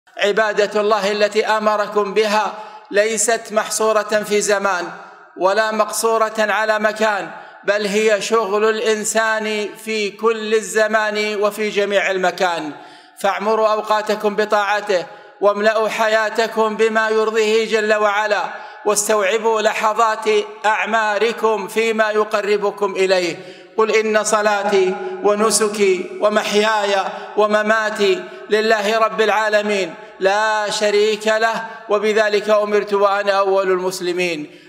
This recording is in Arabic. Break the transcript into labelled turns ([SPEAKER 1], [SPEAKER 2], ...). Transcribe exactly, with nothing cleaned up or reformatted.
[SPEAKER 1] عبادة الله التي أمركم بها ليست محصورة في زمان ولا مقصورة على مكان، بل هي شغل الإنسان في كل الزمان وفي جميع المكان. فاعمروا أوقاتكم بطاعته، واملأوا حياتكم بما يرضيه جل وعلا، واستوعبوا لحظات أعماركم فيما يقربكم إليه. قل إن صلاتي ونسكي ومحياي ومماتي لله رب العالمين لا شريك له، وبذلك أمرت وأنا أول المسلمين.